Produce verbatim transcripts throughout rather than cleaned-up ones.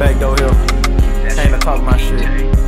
Backdoe here. Came to talk my shit.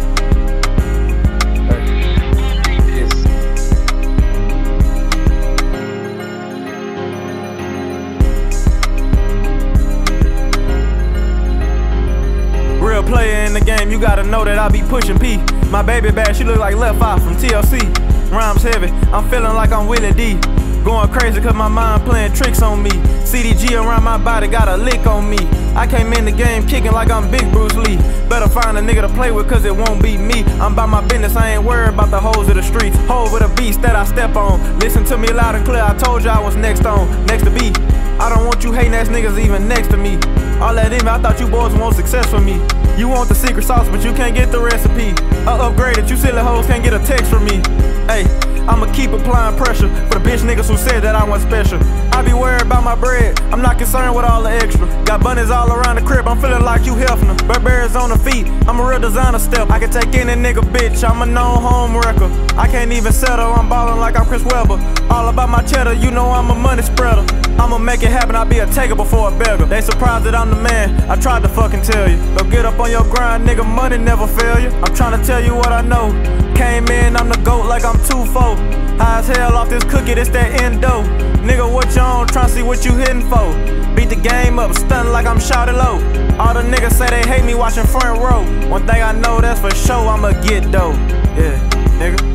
Real player in the game, you gotta know that I be pushing P. My baby bad, she look like Left Eye from T L C. Rhymes heavy, I'm feeling like I'm Willie D. Going crazy cause my mind playing tricks on me. C D G around my body got a lick on me. I came in the game kicking like I'm Big Bruce Lee. Better find a nigga to play with cause it won't be me. I'm about my business, I ain't worried about the hoes of the streets. Hove with a beast that I step on. Listen to me loud and clear, I told you I was next on. Next to be. I don't want you hating ass niggas even next to me. All that in me, I thought you boys want success from me. You want the secret sauce, but you can't get the recipe. I upgraded, you silly hoes can't get a text from me. Hey, I'ma keep applying pressure for the bitch niggas who said that I wasn't special. I be worried about my bread, I'm not concerned with all the extra. Got bunnies all around the crib, I'm feeling like you Hefner. Burberry's on the feet, I'm a real designer step. I can take any nigga bitch, I'm a known home wrecker. I can't even settle, I'm ballin' like I'm Chris Webber. All about my cheddar, you know I'm a money spreader. I'ma make it happen, I'll be a taker before a beggar. They surprised that I'm the man, I tried to fucking tell you. Go get up on your grind, nigga, money never fail you. I'm trying to tell you what I know. Came in, I'm the GOAT like I'm two four. High as hell off this cookie, this that endo. Nigga, what you on, tryna see what you hitting for. Beat the game up, stunning like I'm shouted low. All the niggas say they hate me watching front row. One thing I know, that's for sure, I'ma get dough. Yeah, nigga.